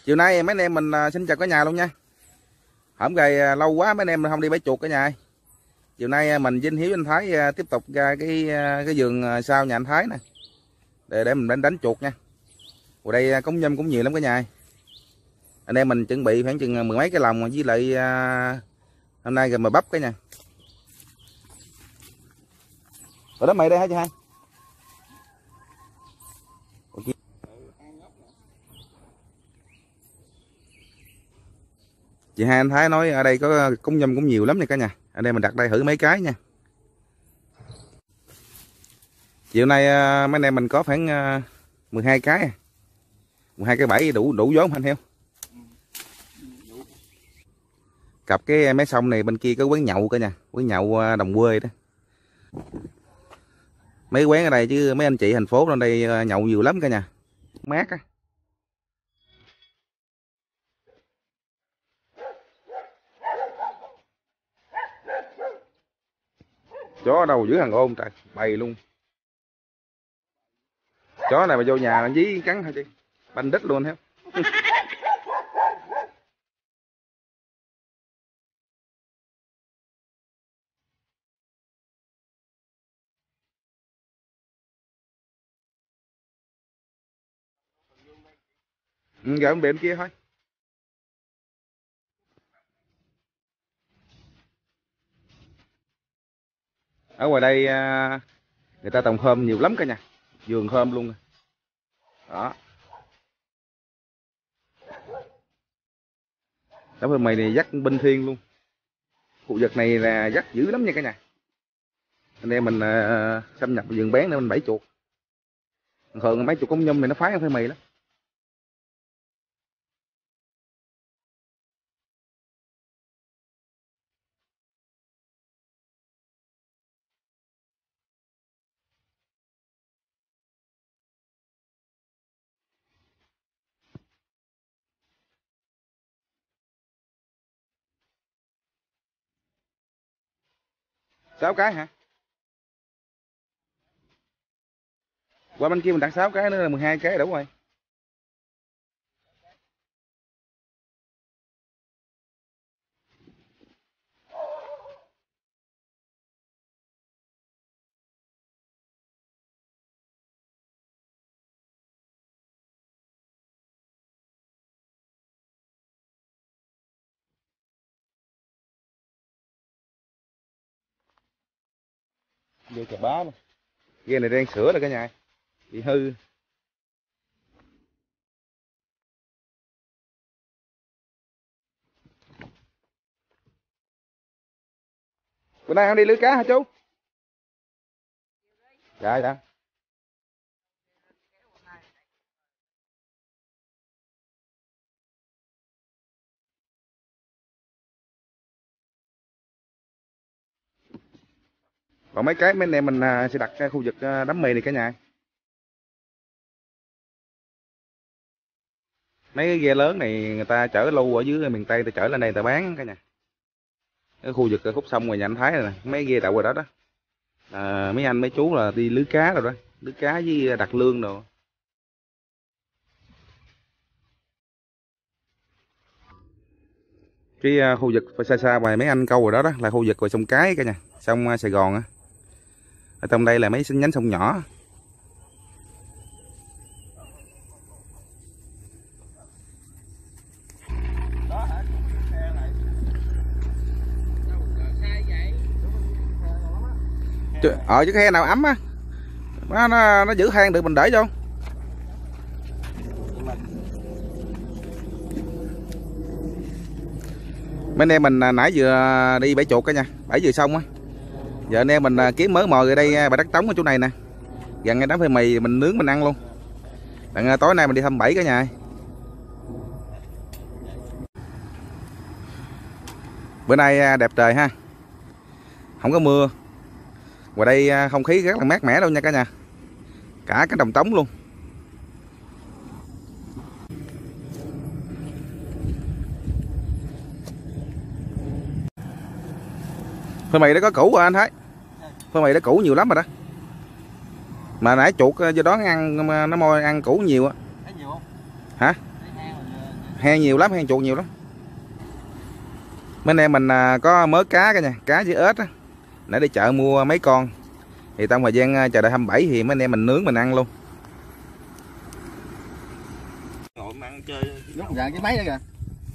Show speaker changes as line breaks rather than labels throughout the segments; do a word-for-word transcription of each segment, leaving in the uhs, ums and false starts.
Chiều nay mấy anh em mình xin chào cả nhà luôn nha. Hổng gầy lâu quá mấy anh em không đi bẫy chuột cả nhà. Chiều nay mình với anh Hiếu anh Thái tiếp tục ra cái cái vườn sau nhà anh Thái nè. Để để mình đánh đánh chuột nha. Ở đây cống nhâm cũng nhiều lắm cả nhà. Anh em mình chuẩn bị khoảng chừng mười mấy cái lồng với lại hôm nay gần mà bắp cả nhà. Ở đó mày đây hả chị hai? Chị hai anh Thái nói ở đây có cống nhâm cũng nhiều lắm nha cả nhà. Anh em mình đặt đây thử mấy cái nha. Chiều nay mấy anh em mình có khoảng mười hai cái. mười hai cái bẫy đủ đủ vốn anh Hiếu. Cặp cái mấy sông này bên kia có quán nhậu cả nhà, quán nhậu đồng quê đó. Mấy quán ở đây chứ mấy anh chị thành phố lên đây nhậu nhiều lắm cả nhà. Mát á. Chó đâu giữ thằng ôn trời, bầy luôn. Chó này mà vô nhà nó dí cắn thôi chứ. Banh đít luôn hết. Ừ, giờ bên kia thôi. Ở ngoài đây người ta trồng khóm nhiều lắm cả nhà, vườn khóm luôn. Đó. Đó bên mày này dắt binh thiên luôn. Khu vực này là dắt dữ lắm nha cả nhà. Anh em mình uh, xâm nhập vườn bén để mình bẫy chuột. Thường mấy chuột cống nhum này nó phái không phải mày lắm. Sáu cái hả? Qua bên kia mình đặt sáu cái nữa là mười hai cái đủ rồi. Vô chà bá luôn. Ghe này đang sửa rồi cả nhà. Bị hư. Bữa nay không đi lưới cá hả chú? Dạ dạ. Còn mấy cái mấy anh em mình sẽ đặt khu vực đám mì này cả nhà. Mấy cái ghe lớn này người ta chở lưu ở dưới miền Tây, ta chở lên đây ta bán cả nhà. Cái khu vực khúc sông ngoài nhà anh Thái này nè, mấy ghe đậu rồi đó đó. À, mấy anh mấy chú là đi lưới cá rồi đó, lưới cá với đặt lương rồi. Cái khu vực xa xa ngoài mấy anh câu rồi đó đó là khu vực ngoài sông Cái cả nhà, sông Sài Gòn á. Ở trong đây là mấy nhánh sông nhỏ. Ờ chứ cái he nào ấm á, nó, nó, nó giữ hang được mình để vô. Mấy anh em mình nãy vừa đi bẫy chuột cả nha, bẫy vừa xong á. Giờ anh em mình kiếm mớ mồi ở đây bãi đất trống ở chỗ này nè, gần ngay đám phơi mì mình nướng mình ăn luôn. Đặng tối nay mình đi thăm bẫy cả nhà. Bữa nay đẹp trời ha, không có mưa. Ngoài đây không khí rất là mát mẻ đâu nha cả nhà, cả cái đồng trống luôn. Phơi mì đó có củ rồi anh thấy, phơi mì đó củ nhiều lắm rồi đó. Mà nãy chuột do đó ăn nó môi ăn củ nhiều á. Hả? Heo nhiều lắm, heo chuột nhiều lắm. Mấy anh em mình có mớ cá cả nha, cá với ếch á. Nãy đi chợ mua mấy con. Thì trong thời gian chờ đợi hai mươi bảy thì mấy anh em mình nướng mình ăn luôn.
Ngồi mà ăn chơi.
Nhốt con gà cái máy nữa kìa.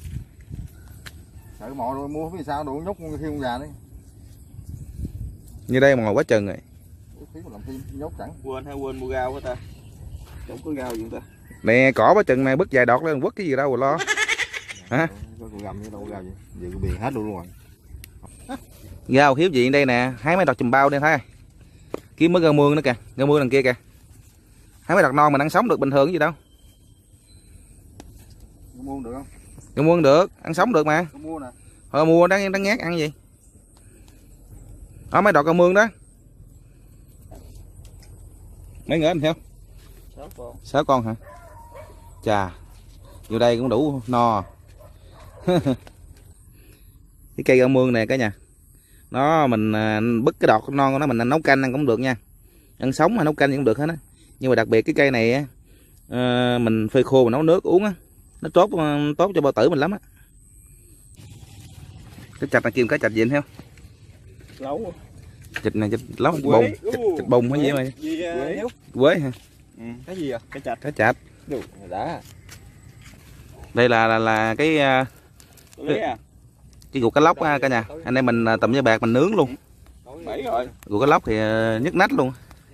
Sợ mò rồi mua phía sau đủ nhốt con thêm con gà đấy.
Như đây mà ngồi quá chừng rồi.
Làm thêm nhốt chẳng.
Quên hay quên mua rau hả ta? Không có rau gì ta.
Nè cỏ quá chừng này bứt dài đọt lên quất cái gì đâu mà lo. Hả?
Có con gầm với đâu có rau gì. Về cái biển hết luôn rồi.
Rau hiếu gì đây nè, hái mấy đọt chùm bao đây thấy. Kiếm mới rau mương nữa kìa, rau mương đằng kia kìa. Hái mấy đọt non mình ăn sống được bình thường gì đâu.
Mua được không?
Rau muống được, ăn sống được mà.
Có mua nè.
Thôi mua đáng đáng ngát ăn gì. Đó mấy đọt rau mương đó. Mấy người anh theo?
Sáu con.
Sáu con hả? Chà. Vô đây cũng đủ no. Cái cây rau mương này cả nhà. Nó mình bứt cái đọt non của nó mình nấu canh ăn cũng được nha. Ăn sống mà nấu canh cũng được hết á. Nhưng mà đặc biệt cái cây này á, à, mình phơi khô mà nấu nước uống á, nó tốt tốt cho bao tử mình lắm á. Cái chạch này kêu cái chạch gì anh theo?
Lấu.
Chạch này chạch lấu bông, chạch, chạch bông hay gì mà?
Quế.
Quế hả?
Ừ. Cái gì à? Cái chạch.
Cái chạch.
Được, đã.
Đây là là, là cái
Cái à?
cái ruột cá lóc á cả nhà. Anh em mình tầm với bạc mình nướng luôn.
Bảy rồi.
Ruột cá lóc thì nhức nách luôn.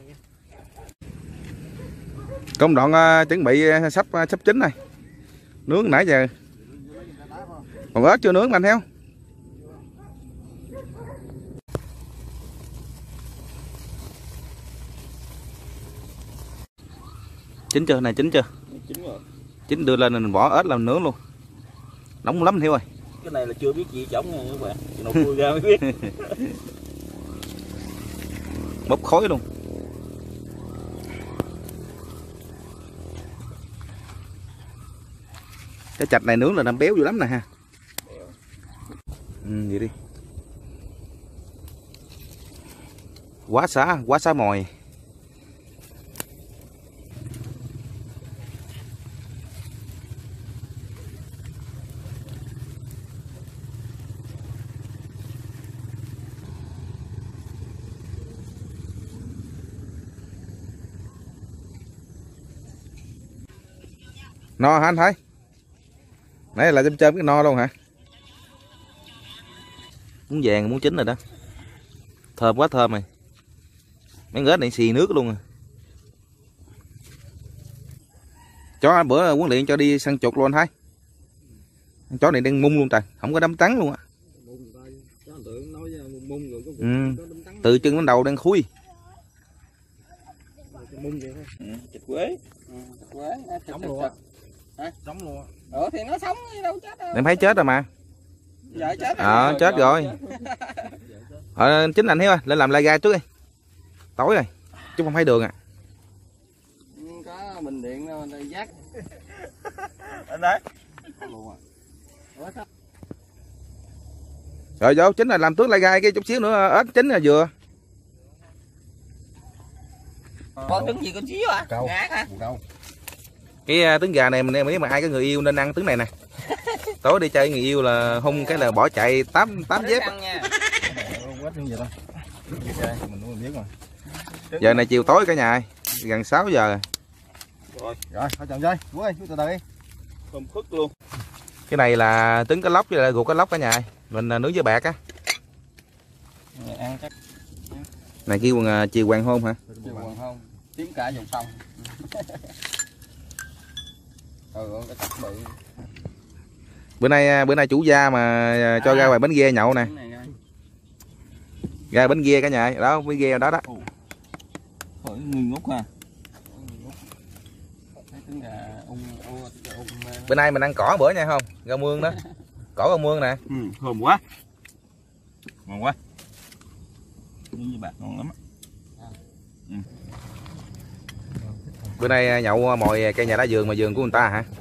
Công đoạn uh, chuẩn bị sắp uh, sắp chín này. Nướng nãy giờ. Còn ớt chưa nướng mà anh theo. Chín chưa? Này chín chưa?
Chín rồi.
Chín đưa lên mình bỏ ớt là mình nướng luôn. Nóng lắm Hiếu ơi.
Cái này là chưa biết gì trống nha các bạn. Nồi cua ra mới biết.
Bốc khói luôn. Cái chạch này nướng là nó béo dữ lắm nè ha. Ừ, vậy đi. Quá xá, quá xá mồi. No hả anh thấy? Nãy là chôm chôm cái no luôn hả? Muốn vàng muốn chín rồi đó. Thơm quá thơm rồi. Mấy ếch này xì nước luôn à. Chó bữa huấn luyện cho đi săn chuột luôn anh thấy. Chó này đang mung luôn trời, không có đấm tắn luôn á. Ừ. Từ chân đến đầu đang khui.
Ừ, chạch quế.
Ừ, quế, sống luôn á. Hả? Sống luôn á.
Ờ thì nó sống đâu chết đâu.
Em thấy chết rồi mà.
Dạ chết rồi.
Ờ à, chết rồi. Ờ chính anh Hiếu ơi, lên làm lai gai trước đi. Tối rồi, chứ không thấy đường à.
Có bình điện đây dắt.
Anh đấy.
Rồi vô chính là làm tướng lai gai cái chút xíu nữa ếch chín là vừa.
Có trứng gì con xíu à?
Câu.
Ngát hả?
Câu.
Cái trứng gà này mình em nghĩ mà ai có người yêu nên ăn trứng này nè. Tối đi chơi người yêu là hung cái là bỏ chạy tám tám dép. Giờ này chiều tối cả nhà ơi, gần sáu giờ.
Rồi,
rồi thôi chồng chơi, chú ơi, chú từ từ đi.
thơm phức luôn.
Cái này là trứng cá lóc với lại ruột cá lóc cả nhà ơi. Mình nướng với bạc á.
Ăn chắc.
Này kêu chiều hoàng hôn hả?
Chiều hoàng hôn, tím cả dòng sông. Ừ, cái tóc bự.
Bữa nay bữa nay chủ gia mà cho à, ra ngoài bánh ghe nhậu nè. Ra bánh ghe cả nhà ơi, đó bánh ghe đó đó.
Hỏi người ngốc ha.
Bữa nay mình ăn cỏ bữa nha không? Rau mương đó. Cỏ rau mương nè.
Ừ, thơm quá. Ngon quá. Như bạc ngon lắm. Ừ.
Bữa nay nhậu mồi cây nhà lá vườn mà vườn của người ta hả?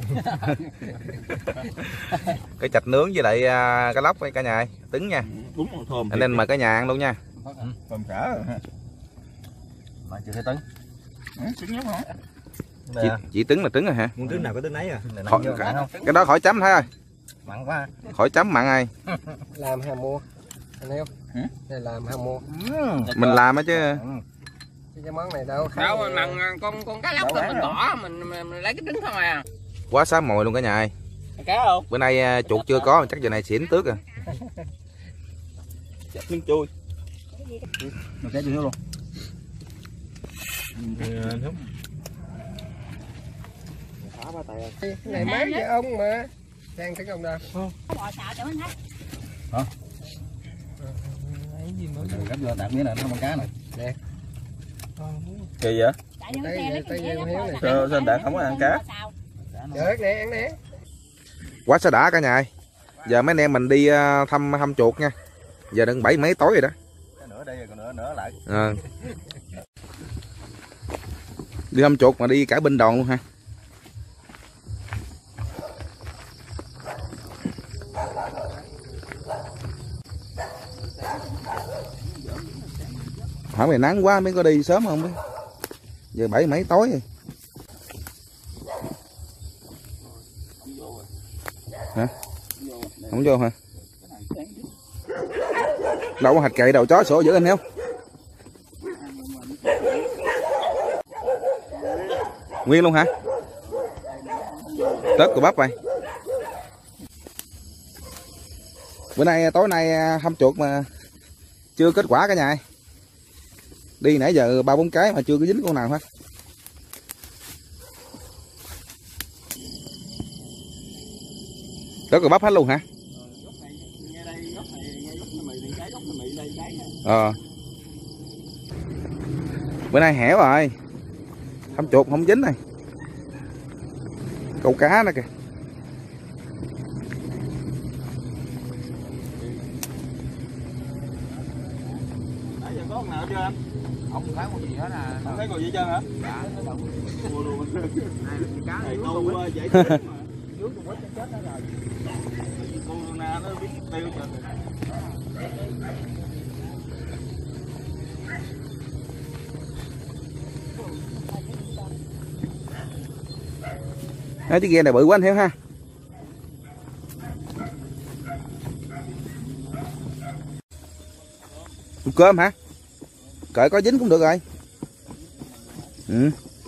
Cái chạch nướng với lại cá lóc với cả nhà ơi, trứng nha.
Đúng rồi, thơm.
Anh nên mời cả nhà ăn luôn nha.
Thơm cả rồi ha.
Mà chưa thấy trứng.
Ừ, trứng nhóc hả?
Chỉ, chỉ trứng là trứng rồi hả?
Muốn trứng nào có trứng nấy à?
Khỏi, cái, cái đó khỏi chấm thôi ơi.
Mặn quá.
Khỏi chấm mặn ai.
Làm ham mua. Anh hiểu? Hả? Đây làm ham mua.
Mình làm á chứ.
Cái món này đâu
đâu mình mặn con con cá lóc rồi mình bỏ mình, mình, mình lấy cái trứng thôi à.
Quá xá mồi luôn cả nhà ơi.
Cá không?
Bữa nay chuột chưa có chắc giờ này xỉn tước à.
Chặt miếng chui.
Một cái gì nữa luôn. Cái này máy với ông mà. Đang thấy ông đâu?
Bò xào cho anh thấy.
Hả? Cái gì mới gấp lên đặt miếng này nó con cá này. Nè.
Kỳ vậy?
Sao
sao bạn không có ăn cá?
Được nè, ăn nè.
Quá xá đã cả nhà ơi. Giờ mấy anh em mình đi thăm thăm chuột nha. Giờ đừng bảy mấy tối rồi đó.
Nữa đây còn nữa nữa lại.
À. Đi thăm chuột mà đi cả binh đoàn luôn ha. Hỏi mày nắng quá mới có đi sớm không biết. Giờ bảy mấy tối rồi. Hả? Không vô hả? Đâu có hạch cậy đầu chó sổ giữ anh không? Nguyên luôn hả? Tớt của bắp vậy. Bữa nay tối nay hâm chuột mà chưa kết quả cả nhà. Đi nãy giờ ba bốn cái mà chưa có dính con nào hết. Tớt của bắp hết luôn hả? Ờ. Bữa nay hẻo rồi. Hâm chuột không dính này. Câu cá nữa kìa.
Nãy giờ có con nào chưa anh?
Không thấy con gì hết à.
Không thấy còn gì chưa hả?
Dạ, nó đâu.
Mua luôn.
Cá
Này
nước
câu
luôn á.
dễ chết mà.
Nước con quýt nó chết đó rồi.
Con na nó biết tiêu rồi.
Nói cái ghe này bự quá anh hiểu ha. Cơm hả? Cởi có dính cũng được rồi. Ừ.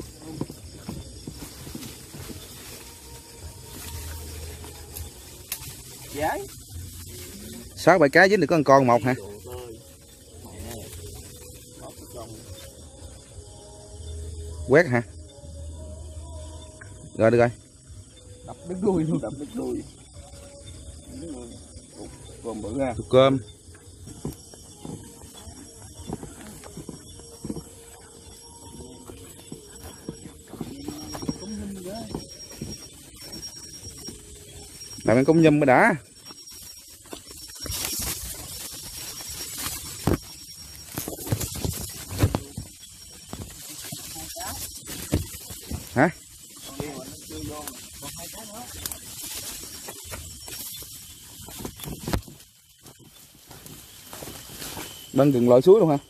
Sáu bảy cái dính được có một con một hả? Quét hả? Rồi được rồi.
Đập đứt đuôi luôn.
Đập đứt đuôi. Cơm bự ha.
Cơm. Làm ăn công nhâm mới đã. Hả? Bên gần lội suối luôn hả?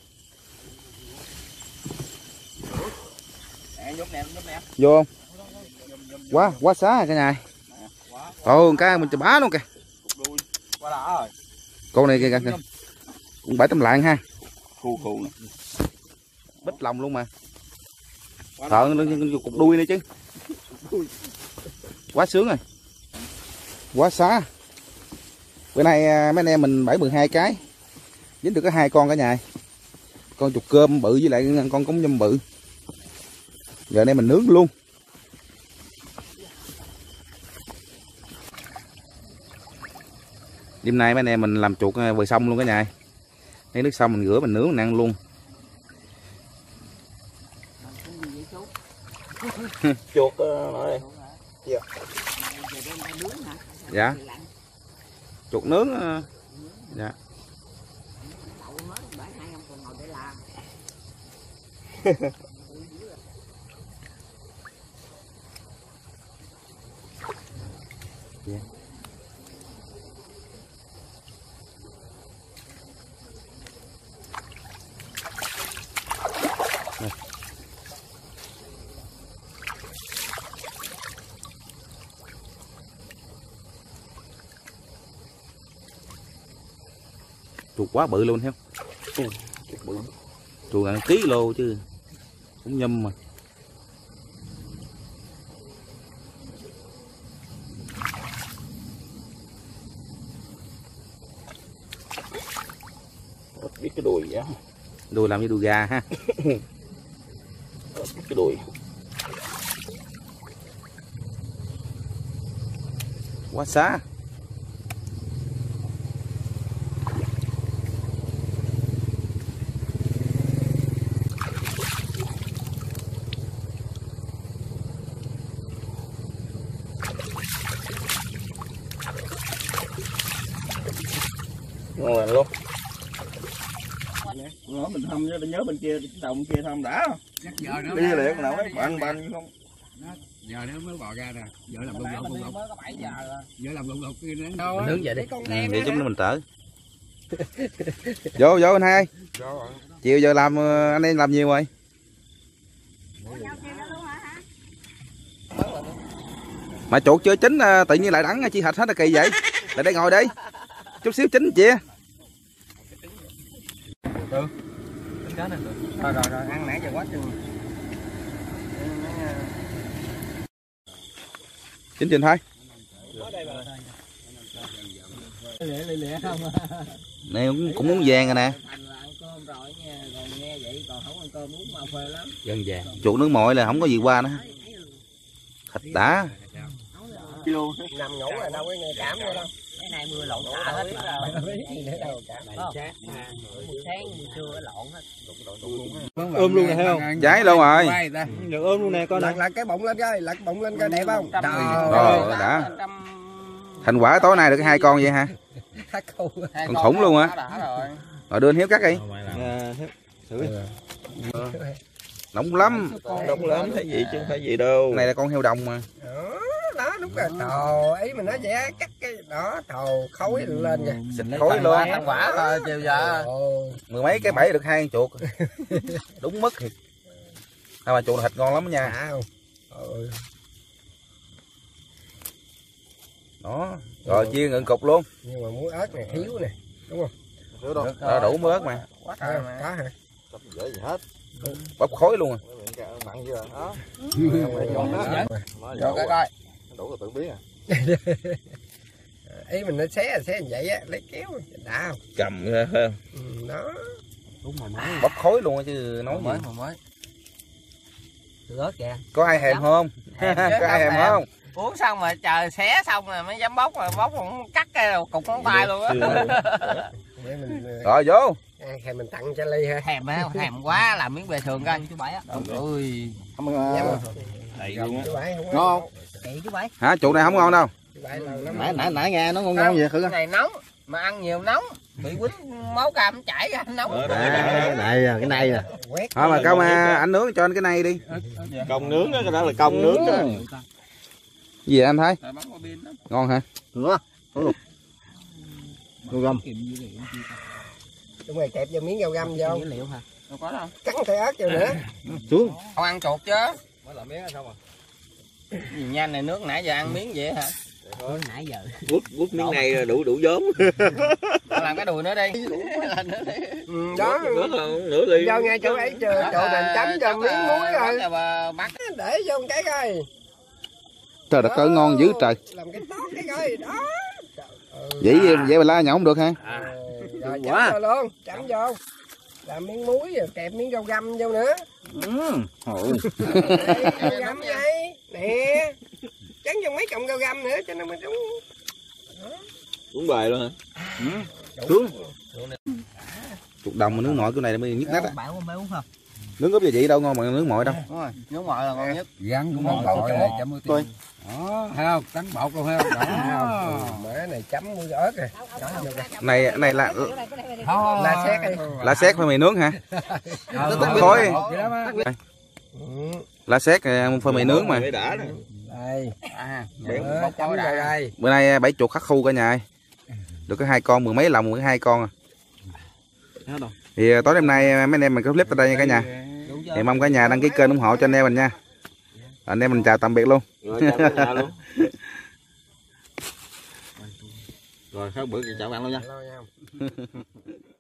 Vô không? Quá, quá xá rồi cả nhà. Ồ, cái mình chà bá luôn kìa. Con này kìa kìa. Cũng bảy tấm lạng ha.
Khu khu nè.
Bích lòng luôn mà. Thợ nó cục đuôi nữa chứ. Quá sướng rồi. Quá xá. Bữa nay mấy anh em mình bảy mười hai cái. Dính được có hai con cả nhà. Con chuột cơm bự với lại con cống nhâm bự. Giờ đây mình nướng luôn. Đêm nay mấy anh em mình làm chuột bờ sông luôn cả nhà. Lấy nước sông mình rửa mình nướng mình ăn luôn.
Chuột nói
dạ. Dạ. Chuột nướng. Dạ. Yeah. Chuột quá bự luôn thấy không? Chuột là ký lô chứ cũng nhâm mà.
Biết cái đùi vậy.
Đùi làm như đùi gà ha.
Cái đùi.
Quá xa.
Ngon luôn. Nó mình thăm nhớ nhớ bên kia đồng kia thăm đã. Đi liền nào ấy bạn bạn không.
Giờ nó mới bò ra nè, giờ làm lụng lục lục.
mới có bảy giờ rồi.
Giờ làm lụng lục kia
Mình
nữa.
nướng vậy đi. Ừ, để chúng nó mình tở. Vô vô anh hai. Chiều giờ làm anh em làm nhiều rồi. Mà chuột chưa chín tự nhiên lại đắng chi thịt hết là kỳ vậy. Lại đây ngồi đi. Chút xíu chín chị.
Rồi rồi rồi ăn nãy giờ quá chừng.
Chín trình thôi.
Lẹ lẹ lẹ không.
Này cũng, cũng muốn vàng rồi nè.
Dân vàng.
Chuột nướng mồi là không có gì qua nữa. Thịt đã.
Nằm ngủ rồi đâu có nghe cảm nữa đâu. Cái này mưa lộn xạ hết rồi. Sáng trưa lộn hết.
Ôm luôn nè thấy không?
Cháy luôn rồi.
Được ôm luôn nè coi nè.
Lật cái bụng lên coi, lật bụng lên coi đẹp không?
Rồi đã. Thành quả tối nay được hai con vậy hả? Con khủng luôn hả? Rồi đưa anh Hiếu cắt đi. Nóng lắm.
Đông lắm thấy gì chứ không phải gì đâu.
Cái này là con heo đồng mà.
Đó đúng rồi, trời ý mình nói vậy á, cắt cái đó trời khói lên kìa,
Xịt khói luôn.
thành quả thôi chiều giờ
Mười mấy cái bẫy được hai con chuột. Đúng mất thiệt. Mà chuột thịt ngon lắm nha.
ừ.
Đó. Rồi chiên ngừng cục luôn.
Nhưng mà muối ớt này thiếu nè, đúng không?
Đó, đủ muối ớt mà.
Quá trời mà. Có hả?
Dễ gì hết.
Bốc khói luôn à.
Mặn chưa đó.
Cho coi coi.
Đủ rồi tự biết à.
Ý mình nó xé là xé như vậy á, lấy kéo đã không?
Cầm ra phải không?
Ừ, đó.
Đúng rồi mới.
Bốc khói luôn á chứ nói
Mới
gì.
mà mới. Rớt kìa.
Có ai hèm không? Có ai hèm không?
Uống xong mà trời xé xong rồi mới dám bóc rồi bóc cũng cắt cái cục ngón tay luôn á.
Rồi vô.
Thèm mình tặng cho Ly ha. Thèm á, thèm quá làm miếng bề thường coi. Chú Bảy á. Ôi.
Không đầy luôn á.
Ngon không? Chị chú Bảy.
Hả? Chuột này không ngon đâu.
Nãy nãy nãy nghe nó ngon ngon vậy thử.
Cái này nóng mà ăn nhiều nóng. Bị quýnh máu cam chảy ra nóng.
À, này cái này nè.
Thôi mà cao mà anh nướng cho anh cái này đi.
Công nướng đó, cái đó là công nướng đó.
Gì vậy anh thấy? Ngon hả?
Ngon. Rau găm.
Đúng rồi, kẹp vô miếng rau găm vô.
Liệu hả?
Đâu có đâu. Cắn cây ớt vô nữa.
Xuống.
Không ăn chuột chứ.
Mới làm miếng xong rồi.
Gì nhanh này nước nãy giờ ăn miếng vậy hả?
Nãy giờ.
Quất quất miếng này là đủ đủ vốn.
Làm cái đùi nữa đi. Ừ, đó.
Nữa không? Nữa đi.
Vô ngay chỗ ấy chờ chỗ này chấm cho miếng muối rồi. Bắt để vô một cái coi.
Trời đất ơi ngon dữ trời.
Làm cái tốt cái coi đó.
Vậy vậy mà la nhậu không được ha?
Rồi chấm vô luôn, chấm vô. Làm miếng muối rồi kẹp miếng rau găm vô nữa.
Ừ.
Rau găm vậy. Nè. Chắn vô mấy cọng rau găm nữa cho nó mới đúng.
Uống bài luôn hả?
Ừ. Xuống. Chuột đồng mà nướng mọi cái này là mới nhức nách á.
Bạn không uống không?
Nướng ướp gia vị đâu ngon mà nướng mọi đâu.
Đúng rồi, nướng mọi là ngon nhất.
Gắn cũng món bột này chấm muối tiêu. Đó, thấy không? Cắn bột luôn thấy không? Đó.
Mỡ này chấm muối ớt rồi.
Này này là
La xét đi.
lá xét phải mày nướng hả? Khói. Lá xét phải mày nướng mà.
Đã nè.
Đây. À, chấm vào đây.
Bữa nay bảy chuột khắc khu cả nhà. Được có hai con, mười mấy lòng mười hai con à. Thì tối đêm nay mấy anh em mình có clip tới đây nha cả nhà. Thì mong cả nhà đăng ký kênh ủng hộ cho anh em mình nha. Anh em mình chào tạm biệt luôn.
Rồi, chào cả nhà luôn. Rồi, khá bữa chào bạn luôn nha.
Alo nha.